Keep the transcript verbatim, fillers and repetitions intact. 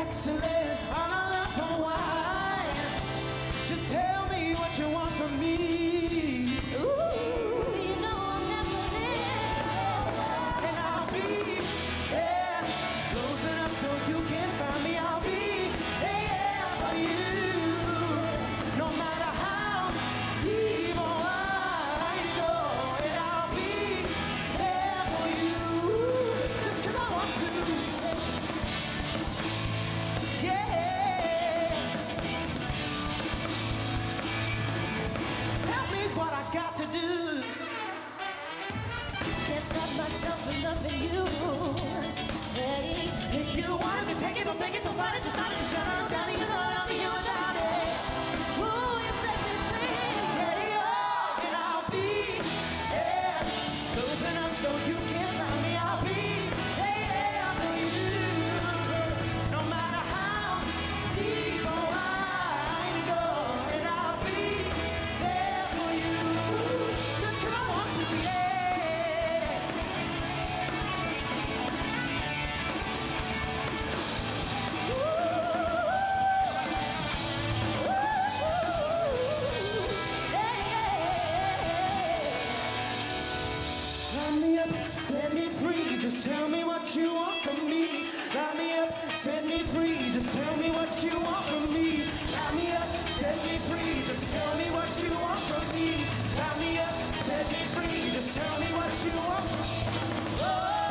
excellent on a love for wine. Just tell me what you want from me. Ooh, you know I'll never live. And I'll be there, close enough so you can find me. I'll be there for you, no matter how deep or wide you go. And I'll be there for you, just 'cause I want to. Yeah. Tell me what I got to do. Can't stop myself from loving you. Hey, if you want it, then take it, don't beg it, don't fight it, just find it, just shut it down. You know I'll be here without it. Ooh, you set me free. Yeah, yeah. And I'll be there, close enough so you can find me. I'll be there for you, no matter how deep or wide it goes. And I'll be there for you, just 'cause I want to be there. Line me up, set me free, just tell me what you want from me. Line me up, set me free, just tell me what you want from me. Line me up, set me free, just tell me what you want from me. Line me up, set me free, just tell me what you want from me. Oh.